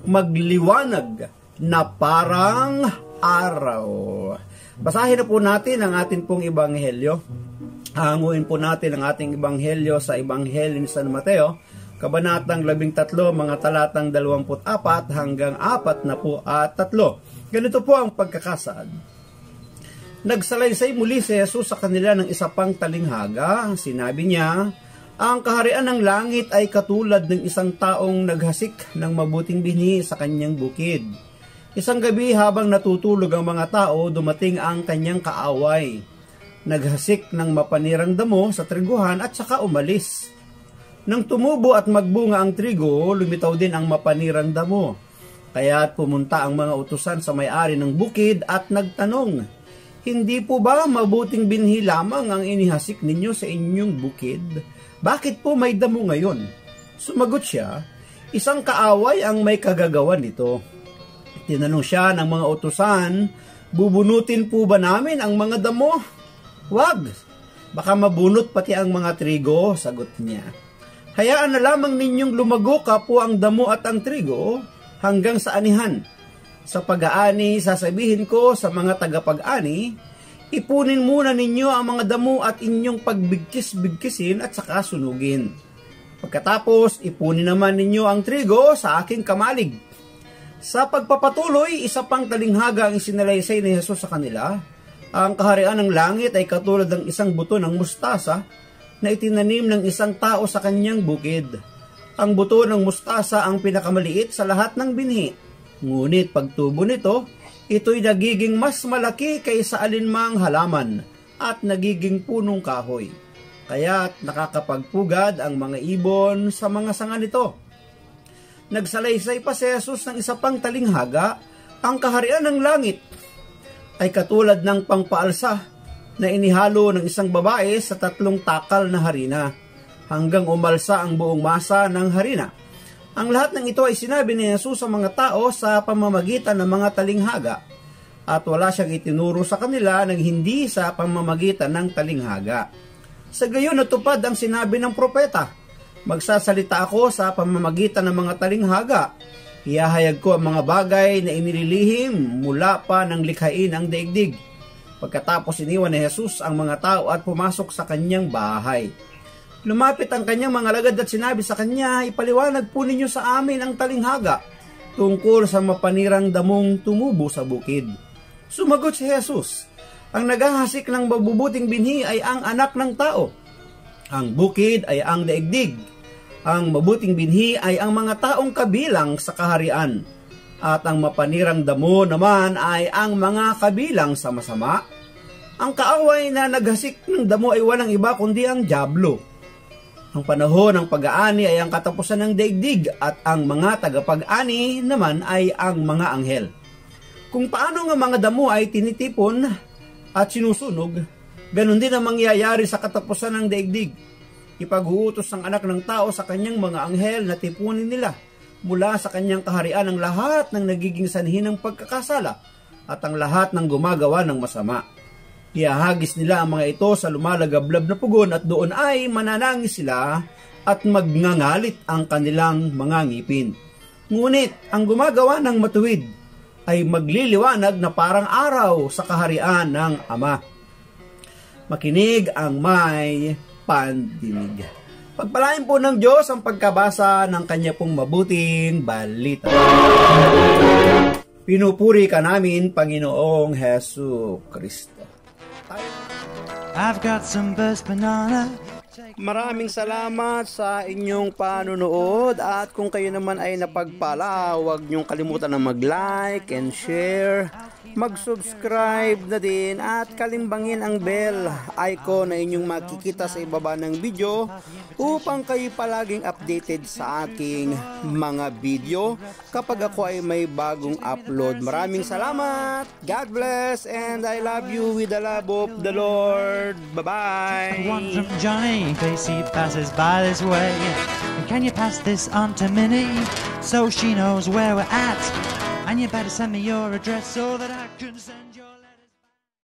magliwanag na parang araw. Basahin na po natin ang ating pong ebanghelyo. Hanguin po natin ang ating ebanghelyo sa Ebanghelyo ni San Mateo, Kabanatang 13, mga talatang 24 hanggang 43. Ganito po ang pagkakasaad. Nagsalaysay muli si Jesus sa kanila ng isa pang talinghaga. Sinabi niya, ang kaharian ng langit ay katulad ng isang taong naghasik ng mabuting binhi sa kanyang bukid. Isang gabi habang natutulog ang mga tao, dumating ang kanyang kaaway. Naghasik ng mapanirang damo sa triguhan at saka umalis. Nang tumubo at magbunga ang trigo, lumitaw din ang mapanirang damo. Kaya't pumunta ang mga utusan sa may-ari ng bukid at nagtanong, hindi po ba mabuting binhi lamang ang inihasik ninyo sa inyong bukid? Bakit po may damo ngayon? Sumagot siya, isang kaaway ang may kagagawan nito. Tinanong siya ng mga utusan, bubunutin po ba namin ang mga damo? Wag, baka mabunot pati ang mga trigo, sagot niya. Hayaan na lamang ninyong lumago po ang damo at ang trigo hanggang sa anihan. Sa pag-aani, sasabihin ko sa mga tagapag-ani, ipunin muna ninyo ang mga damo at inyong pagbigkis-bigkisin at saka sunugin. Pagkatapos, ipunin naman ninyo ang trigo sa aking kamalig. Sa pagpapatuloy, isa pang talinghaga ang isinalaysay ni Jesus sa kanila. Ang kaharian ng langit ay katulad ng isang buto ng mustasa na itinanim ng isang tao sa kanyang bukid. Ang buto ng mustasa ang pinakamaliit sa lahat ng binhi. Ngunit pagtubo nito, ito'y nagiging mas malaki kaysa alinmang halaman at nagiging punong kahoy. Kaya't nakakapagpugad ang mga ibon sa mga sanga nito. Nagsalaysay pa si Jesus ng isa pang talinghaga, ang kaharian ng langit ay katulad ng pangpaalsa na inihalo ng isang babae sa 3 takal na harina hanggang umalsa ang buong masa ng harina. Ang lahat ng ito ay sinabi ni Jesus sa mga tao sa pamamagitan ng mga talinghaga at wala siyang itinuro sa kanila ng hindi sa pamamagitan ng talinghaga. Sa gayon natupad ang sinabi ng propeta, magsasalita ako sa pamamagitan ng mga talinghaga. Ihahayag ko ang mga bagay na inililihim mula pa ng likhain ang daigdig. Pagkatapos iniwan ni Jesus ang mga tao at pumasok sa kanyang bahay. Lumapit ang kanyang mga alagad at sinabi sa kanya, ipaliwanag po ninyo sa amin ang talinghaga tungkol sa mapanirang damong tumubo sa bukid. Sumagot si Jesus, ang naghahasik ng mabubuting binhi ay ang anak ng tao. Ang bukid ay ang daigdig. Ang mabuting binhi ay ang mga taong kabilang sa kaharian, at ang mapanirang damo naman ay ang mga kabilang sa masama. Ang kaaway na naghasik ng damo ay walang iba kundi ang dyablo. Ang panahon ng pag-aani ay ang katapusan ng daigdig, at ang mga tagapag-ani naman ay ang mga anghel. Kung paano nga mga damo ay tinitipon at sinusunog, ganun din ang mangyayari sa katapusan ng daigdig. Ipag-uutos ng anak ng tao sa kanyang mga anghel na tipunin nila mula sa kanyang kaharian ang lahat ng nagiging sanhi ng pagkakasala at ang lahat ng gumagawa ng masama. Iahagis nila ang mga ito sa lumalagablab na pugon at doon ay mananangis sila at magngangalit ang kanilang mga ngipin. Ngunit ang gumagawa ng matuwid ay magliliwanag na parang araw sa kaharian ng Ama. Makinig ang may pandinig. Pagpalain po ng Diyos ang pagkabasa ng kanya pong mabuting balita. Pinupuri ka namin, Panginoong Hesu Kristo. I've got some burst banana. Maraming salamat sa inyong panunood, at kung kayo naman ay napagpala, huwag niyong kalimutan na mag-like and share, mag-subscribe na din at kalimbangin ang bell icon na inyong makikita sa ibaba ng video upang kayo palaging updated sa aking mga video kapag ako ay may bagong upload. Maraming salamat, God bless, and I love you with the love of the Lord. Bye-bye. One from Johnny, in case he passes by this way. And can you pass this on to Minnie so she knows where we're at? And you better send me your address so that I can send you